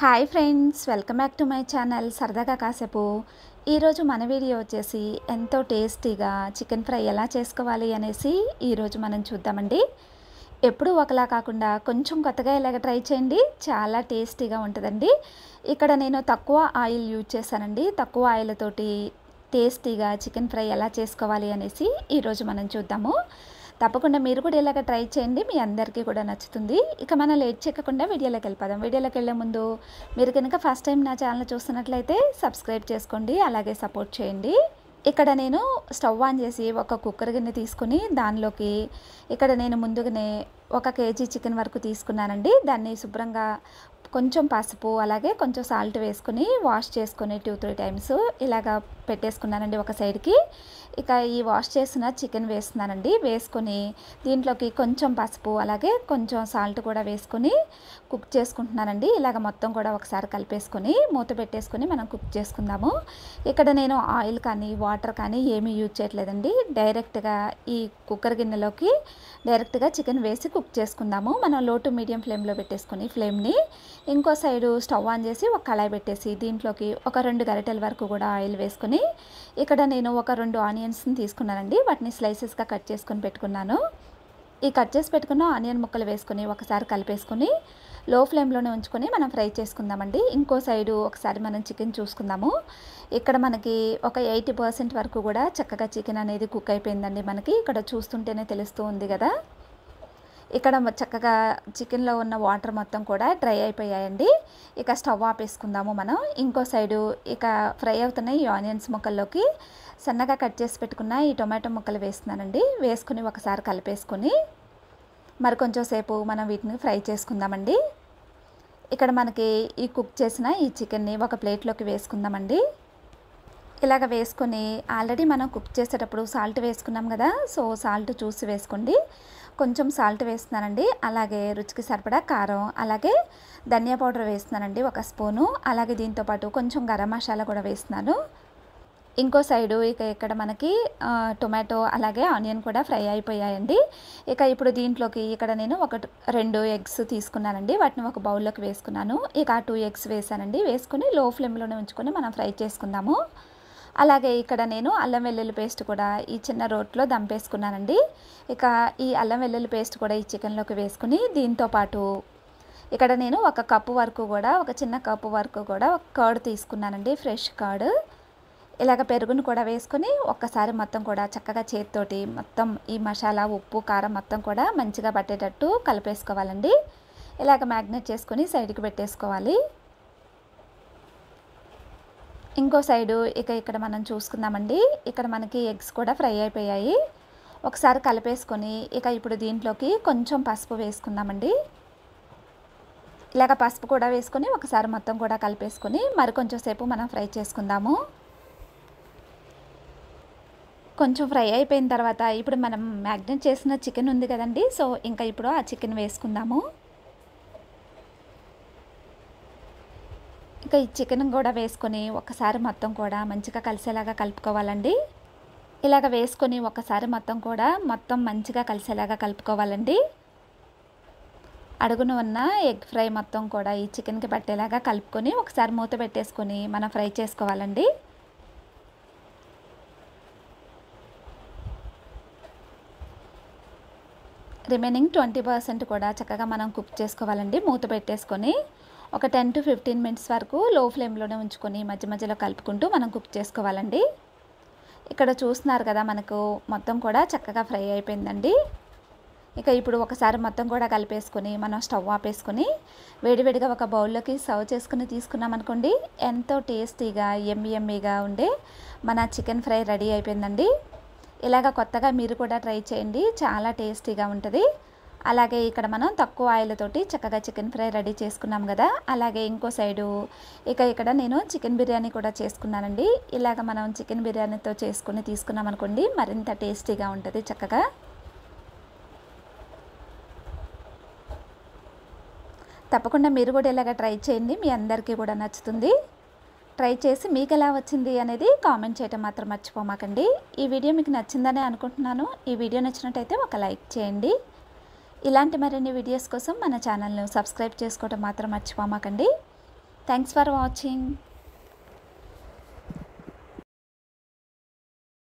Hi friends, welcome back to my channel Saradaga Kasepu. ఈరోజు మన video వచ్చేసి ఎంతో టేస్టీగా చికెన్ ఫ్రై ఎలా చేసుకోవాలి అనేసి ఈరోజు మనం చూద్దామండి. ఎప్పుడూ ఒకలా కాకుండా కొంచెం కొత్తగా ఇలాగ ట్రై చేయండి, చాలా టేస్టీగా ఉంటుందండి. ఇక్కడ నేను తక్కువ ఆయిల్ యూజ్ చేశానండి. తక్కువ ఆయిల్ తోటి టేస్టీగా చికెన్ ఫ్రై ఎలా చేసుకోవాలి అనేసి ఈరోజు మనం చూద్దాము. తప్పకుండా మీరు కూడా ఇలాగ ట్రై చేయండి, మీ అందరికీ కూడా నచ్చుతుంది. ఇక మనం లేట్ చేయకుండా వీడియోలోకి వెళ్ళిపోదాం. వీడియోలోకి వెళ్ళే ముందు మీరు కనుక ఫస్ట్ టైం నా ఛానల్ చూస్తున్నట్లయితే సబ్స్క్రైబ్ చేసుకోండి, అలాగే సపోర్ట్ చేయండి. ఇక్కడ నేను స్టవ్ ఆన్ చేసి ఒక కుక్కర్ గిన్నె తీసుకుని దానిలోకి ఇక్కడ నేను ముందుగానే 1 కేజీ చికెన్ వరకు తీసుకున్నానండి. దాన్ని శుభ్రంగా కొంచెం పసుపు అలాగే కొంచెం సాల్ట్ వేసుకొని వాష్ చేసుకొని 2-3 టైమ్స్ ఇలాగా పెట్టేసుకున్నానండి ఒక సైడ్కి. ఇక ఈ వాష్ చేసిన చికెన్ వేస్తున్నానండి. వేసుకొని దీంట్లోకి కొంచెం పసుపు అలాగే కొంచెం సాల్ట్ కూడా వేసుకొని కుక్ చేసుకుంటున్నానండి. ఇలాగ మొత్తం కూడా ఒకసారి కలిపేసుకొని మూత పెట్టేసుకొని మనం కుక్ చేసుకుందాము. ఇక్కడ నేను ఆయిల్ కానీ వాటర్ కానీ ఏమీ యూజ్ చేయట్లేదండి. డైరెక్ట్గా ఈ కుక్కర్ గిన్నెలోకి డైరెక్ట్గా చికెన్ వేసి కుక్ చేసుకుందాము. మనం లో టు మీడియం ఫ్లేమ్లో పెట్టేసుకొని ఫ్లేమ్ని ఇంకో సైడు స్టవ్ ఆన్ చేసి ఒక కళాయి పెట్టేసి దీంట్లోకి ఒక 2 గరిటెల వరకు కూడా ఆయిల్ వేసుకొని ఇక్కడ నేను ఒక 2 ఆనియన్స్ని తీసుకున్నానండి. వాటిని స్లైసెస్గా కట్ చేసుకొని పెట్టుకున్నాను. ఈ కట్ చేసి పెట్టుకున్న ఆనియన్ ముక్కలు వేసుకొని ఒకసారి కలిపేసుకొని లో ఫ్లేమ్లోనే ఉంచుకొని మనం ఫ్రై చేసుకుందామండి. ఇంకో సైడు ఒకసారి మనం చికెన్ చూసుకుందాము. ఇక్కడ మనకి ఒక 80% వరకు కూడా చక్కగా చికెన్ అనేది కుక్ అయిపోయిందండి. మనకి ఇక్కడ చూస్తుంటేనే తెలుస్తూ ఉంది కదా. ఇక్కడ చక్కగా చికెన్లో ఉన్న వాటర్ మొత్తం కూడా డ్రై అయిపోయాయండి. ఇక స్టవ్ ఆపేసుకుందాము మనం. ఇంకో సైడు ఇక ఫ్రై అవుతున్న ఈ ఆనియన్స్ ముక్కల్లోకి సన్నగా కట్ చేసి పెట్టుకున్న ఈ టొమాటో ముక్కలు వేస్తున్నానండి. వేసుకుని ఒకసారి కలిపేసుకొని మరి కొంచెం సేపు మనం వీటిని ఫ్రై చేసుకుందామండి. ఇక్కడ మనకి ఈ కుక్ చేసిన ఈ చికెన్ని ఒక ప్లేట్లోకి వేసుకుందామండి. ఇలాగ వేసుకొని ఆల్రెడీ మనం కుక్ చేసేటప్పుడు సాల్ట్ వేసుకున్నాం కదా, సో సాల్ట్ చూసి వేసుకోండి. కొంచెం సాల్ట్ వేస్తున్నానండి. అలాగే రుచికి సరిపడా కారం అలాగే ధనియా పౌడర్ వేస్తున్నానండి 1 స్పూను. అలాగే దీంతోపాటు కొంచెం గరం మసాలా కూడా వేస్తున్నాను. ఇంకో సైడు ఇక ఇక్కడ మనకి టొమాటో అలాగే ఆనియన్ కూడా ఫ్రై అయిపోయాయండి. ఇక ఇప్పుడు దీంట్లోకి ఇక్కడ నేను 2 ఎగ్స్ తీసుకున్నానండి. వాటిని ఒక బౌల్లోకి వేసుకున్నాను. ఇక 2 ఎగ్స్ వేసానండి. వేసుకొని లో ఫ్లేమ్లోనే ఉంచుకొని మనం ఫ్రై చేసుకుందాము. అలాగే ఇక్కడ నేను అల్లం వెల్లుల్లి పేస్ట్ కూడా ఈ చిన్న రోట్లో దంపేసుకున్నానండి. ఇక ఈ అల్లం వెల్లుల్లి పేస్ట్ కూడా ఈ చికెన్లోకి వేసుకుని దీంతోపాటు ఇక్కడ నేను 1 కప్పు వరకు కూడా ఒక చిన్న కప్పు వరకు కూడా ఒక కర్డ్ తీసుకున్నానండి, ఫ్రెష్ కర్డ్. ఇలాగ పెరుగును కూడా వేసుకొని ఒక్కసారి మొత్తం కూడా చక్కగా చేతితోటి మొత్తం ఈ మసాలా ఉప్పు కారం మొత్తం కూడా మంచిగా పట్టేటట్టు కలిపేసుకోవాలండి. ఇలాగ మ్యాగ్నేట్ చేసుకొని సైడ్కి పెట్టేసుకోవాలి. ఇంకో సైడు ఇక ఇక్కడ మనం చూసుకుందామండి. ఇక్కడ మనకి ఎగ్స్ కూడా ఫ్రై అయిపోయాయి. ఒకసారి కలిపేసుకొని ఇక ఇప్పుడు దీంట్లోకి కొంచెం పసుపు వేసుకుందామండి. ఇలాగ పసుపు కూడా వేసుకొని ఒకసారి మొత్తం కూడా కలిపేసుకొని మరి కొంచెం సేపు మనం ఫ్రై చేసుకుందాము. కొంచెం ఫ్రై అయిపోయిన తర్వాత ఇప్పుడు మనం మ్యాగ్నేట్ చేసిన చికెన్ ఉంది కదండి, సో ఇంకా ఇప్పుడు ఆ చికెన్ వేసుకుందాము. ఇక ఈ చికెన్ కూడా వేసుకొని ఒకసారి మొత్తం కూడా మంచిగా కలిసేలాగా కలుపుకోవాలండి. ఇలాగ వేసుకొని ఒకసారి మొత్తం కూడా మంచిగా కలిసేలాగా కలుపుకోవాలండి. అడుగున ఉన్న ఎగ్ ఫ్రై మొత్తం కూడా ఈ చికెన్కి పట్టేలాగా కలుపుకొని ఒకసారి మూత పెట్టేసుకొని మనం ఫ్రై చేసుకోవాలండి. రిమైనింగ్ 20% కూడా చక్కగా మనం కుక్ చేసుకోవాలండి. మూత పెట్టేసుకొని ఒక 10-15 మినిట్స్ వరకు లో ఫ్లేమ్లోనే ఉంచుకొని మధ్య మధ్యలో కలుపుకుంటూ మనం కుక్ చేసుకోవాలండి. ఇక్కడ చూస్తున్నారు కదా, మనకు మొత్తం కూడా చక్కగా ఫ్రై అయిపోయిందండి. ఇక ఇప్పుడు ఒకసారి మొత్తం కూడా కలిపేసుకొని మనం స్టవ్ ఆపేసుకొని వేడివేడిగా ఒక బౌల్లోకి సర్వ్ చేసుకుని తీసుకున్నాం అనుకోండి, ఎంతో టేస్టీగా యమ్మీగా ఉండే మన చికెన్ ఫ్రై రెడీ అయిపోయిందండి. ఇలాగ కొత్తగా మీరు కూడా ట్రై చేయండి, చాలా టేస్టీగా ఉంటుంది. అలాగే ఇక్కడ మనం తక్కువ ఆయిల్ తోటి చక్కగా చికెన్ ఫ్రై రెడీ చేసుకున్నాం కదా. అలాగే ఇంకో సైడు ఇక ఇక్కడ నేను చికెన్ బిర్యానీ కూడా చేసుకున్నానండి. ఇలాగ మనం చికెన్ బిర్యానీతో చేసుకుని తీసుకున్నాం అనుకోండి, మరింత టేస్టీగా ఉంటుంది చక్కగా. తప్పకుండా మీరు కూడా ఇలాగ ట్రై చేయండి, మీ అందరికీ కూడా నచ్చుతుంది. ట్రై చేసి మీకు ఎలా వచ్చింది అనేది కామెంట్ చేయడం మాత్రం మర్చిపోమాకండి. ఈ వీడియో మీకు నచ్చిందనే అనుకుంటున్నాను. ఈ వీడియో నచ్చినట్టయితే ఒక లైక్ చేయండి. ఇలాంటి మరిన్ని వీడియోస్ కోసం మన ఛానల్ను సబ్స్క్రైబ్ చేసుకోవడం మాత్రం మర్చిపోమాకండి. Thanks for watching.